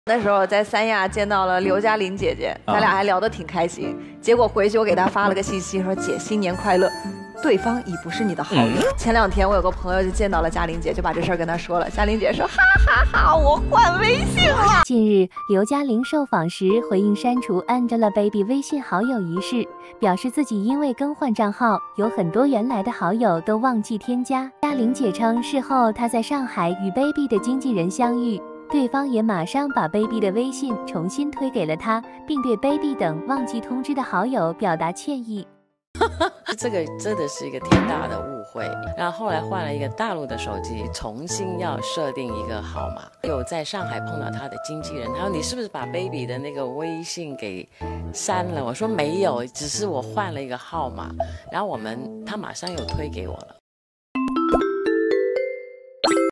那时候在三亚见到了刘嘉玲姐姐，咱俩还聊得挺开心。结果回去我给她发了个信息，说姐新年快乐。对方已不是你的好友。前2天我有个朋友就见到了嘉玲姐，就把这事儿跟她说了。嘉玲姐说：“哈哈哈，我换微信了。” 近日，刘嘉玲受访时回应删除 Angelababy 微信好友一事，表示自己因为更换账号，有很多原来的好友都忘记添加。嘉玲姐称，事后她在上海与 Baby 的经纪人相遇。对方也马上把 Baby 的微信重新推给了他，并对 Baby 等忘记通知的好友表达歉意。 这个真的是一个天大的误会。然后后来换了一个大陆的手机，重新要设定一个号码。有在上海碰到他的经纪人，他说你是不是把 Baby 的那个微信给删了？我说没有，只是我换了一个号码。然后他马上又推给我了。